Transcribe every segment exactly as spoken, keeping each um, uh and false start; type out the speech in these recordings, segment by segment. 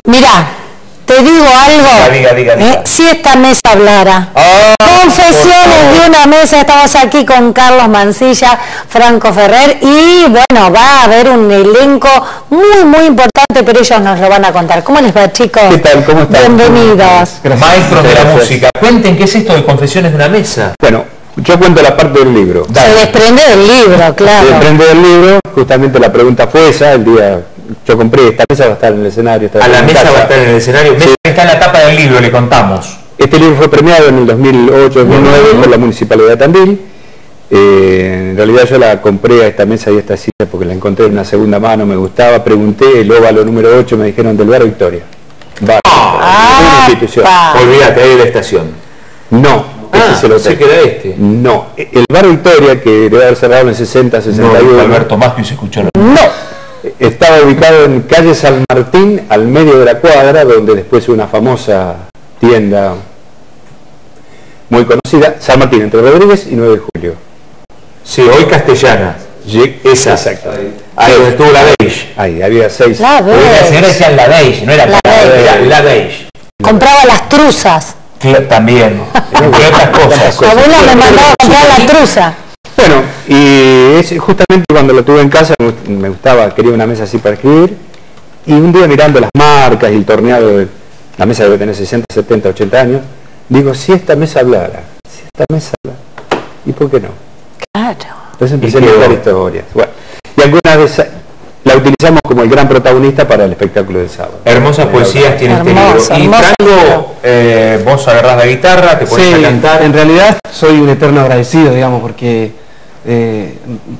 Mirá, te digo algo, diga, diga, diga. Eh, si esta mesa hablara. Oh, Confesiones de una mesa, estamos aquí con Carlos Mancilla, Franco Ferrer, y bueno, va a haber un elenco muy, muy importante, pero ellos nos lo van a contar. ¿Cómo les va, chicos? ¿Qué tal? ¿Cómo están? Bienvenidos. Gracias. Maestros de la música, cuenten qué es esto de Confesiones de una mesa. Bueno, yo cuento la parte del libro. Se desprende del libro, claro. Se desprende del libro, justamente la pregunta fue esa, el día... Yo compré, esta mesa va a estar en el escenario. A la mesa va a estar en el escenario. Sí. Mesa está en la tapa del libro, le contamos. Este libro fue premiado en el dos mil ocho dos mil nueve uh-huh. por la Municipalidad de Tandil. Eh, en realidad yo la compré a esta mesa y a esta silla porque la encontré en una segunda mano, me gustaba. Pregunté, el óvalo número ocho, me dijeron del Bar Victoria. Bar, ah, una institución. Olvídate, ahí de la estación. No. Ah, este es el hotel. ¿Se queda este? No. El Bar Victoria, que debe haber cerrado en el sesenta, sesenta y uno. No, Alberto Maschi se escuchó. No. Estaba ubicado en calle San Martín, al medio de la cuadra, donde después una famosa tienda muy conocida, San Martín, entre Rodríguez y nueve de julio. Sí, hoy Castellana. Esa. Exacto. Ahí donde estuvo la Beige. Ahí, había seis. La Beige. La señora decía la Beige, no era la Beige, era la Beige. Compraba las truzas. También, entre otras cosas. Mi abuela me mandaba a comprar la truza. Bueno, y es justamente cuando lo tuve en casa, me gustaba, quería una mesa así para escribir, y un día mirando las marcas y el torneado, de, la mesa debe tener sesenta, setenta, ochenta años, digo, si esta mesa hablara, si esta mesa hablara, ¿y por qué no? Claro. Entonces empecé a contar historias. Bueno, y algunas de esas la utilizamos como el gran protagonista para el espectáculo del sábado. Hermosas poesías tiene este libro. Y Franco, eh, vos agarrás la guitarra, te pones sí, a cantar. En realidad soy un eterno agradecido, digamos, porque eh,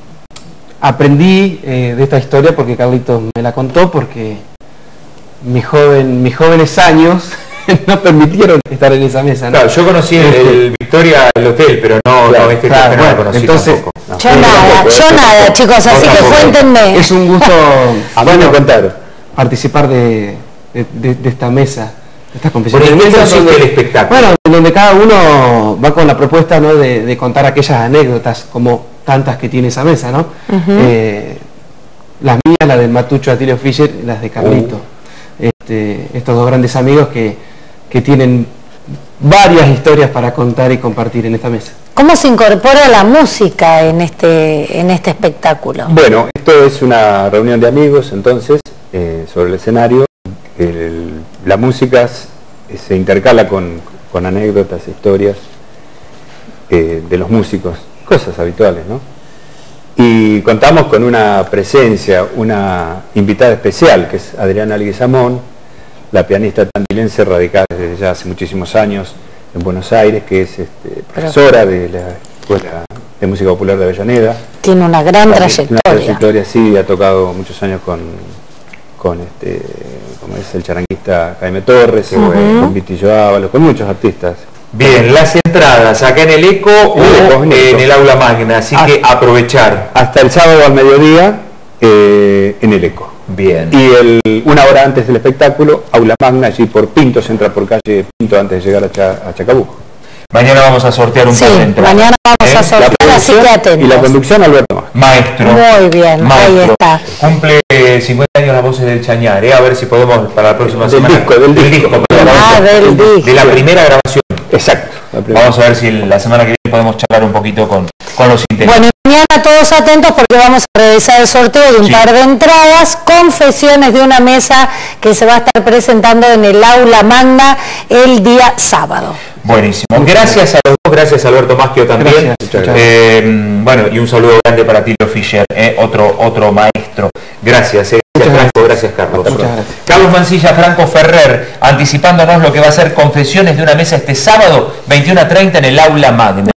aprendí eh, de esta historia porque Carlitos me la contó, porque mi joven, mis jóvenes años no permitieron estar en esa mesa, ¿no? Claro, yo conocí el, el Victoria, el hotel, pero no, claro, no este claro, bueno, no lo conocí entonces, tampoco. No. Yo nada, yo nada, chicos, así que cuéntenme. Es un gusto a mí me contaron participar de, de, de, de esta mesa, de estas confesiones. Bueno, ¿en qué consiste el espectáculo? Bueno, donde cada uno va con la propuesta, ¿no?, de, de contar aquellas anécdotas, como tantas que tiene esa mesa, ¿no? Uh-huh. eh, las mías, las del Matucho Atilio Fischer, las de Carlito. Uh. Este, estos dos grandes amigos que, que tienen varias historias para contar y compartir en esta mesa. ¿Cómo se incorpora la música en este, en este espectáculo? Bueno, esto es una reunión de amigos, entonces, eh, sobre el escenario. El, la música se intercala con, con anécdotas, historias eh, de los músicos, cosas habituales, ¿no? Y contamos con una presencia, una invitada especial, que es Adriana Leguizamón, la pianista tandilense radicada desde ya hace muchísimos años en Buenos Aires, que es este, profesora de la Escuela de Música Popular de Avellaneda. Tiene una gran trayectoria. Una trayectoria, sí, ha tocado muchos años con, con este, como es el charanguista Jaime Torres, uh-huh. con Vitillo Ábalos, con muchos artistas. Bien, las entradas acá en el ECO o en el, en el Aula Magna, así hasta, que aprovechar. Hasta el sábado al mediodía eh, en el ECO. Bien. Y el, una hora antes del espectáculo, Aula Magna, allí por Pinto, se entra por calle Pinto antes de llegar a, Cha, a Chacabuco. Mañana vamos a sortear un sí, par de entradas. mañana vamos ¿Eh? a sortear, así que atentos. Y la conducción, Alberto Maschi. Maestro. Muy bien, maestro. Ahí está. Cumple cincuenta años las voces del Chañar, ¿eh? A ver si podemos para la próxima del semana. Disco, del, del disco, disco. Ah, del disco. De la primera grabación. Exacto. Vamos a ver si la semana que viene podemos charlar un poquito con, con los integrantes. Bueno, mañana todos atentos porque vamos a realizar el sorteo de un sí. par de entradas, Confesiones de una mesa que se va a estar presentando en el Aula Magna el día sábado. Buenísimo. Gracias a los dos, gracias a Alberto Maschio también. Eh, bueno, y un saludo grande para Atilio Fischer, eh, otro, otro maestro. Gracias, eh. gracias Franco, gracias Carlos. Muchas gracias. Carlos Mancilla, Franco Ferrer, anticipándonos lo que va a ser Confesiones de una mesa este sábado, veintiuno a treinta en el Aula Magna.